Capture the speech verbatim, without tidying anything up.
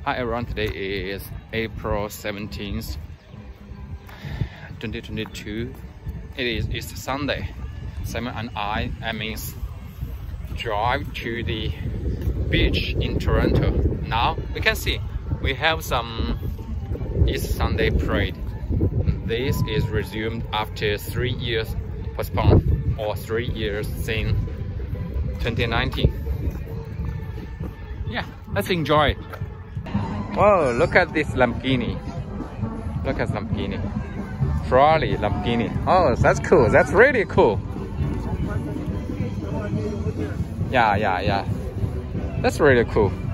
Hi everyone, today is April seventeenth, twenty twenty-two. It is it's Sunday. Simon and I, I means drive to the beach in Toronto. Now we can see we have some Easter Sunday parade. This is resumed after three years postponed, or three years since twenty nineteen. Yeah, let's enjoy it. Whoa, look at this Lamborghini. Look at Lamborghini. Ferrari Lamborghini. Oh, that's cool. That's really cool. Yeah, yeah, yeah. That's really cool.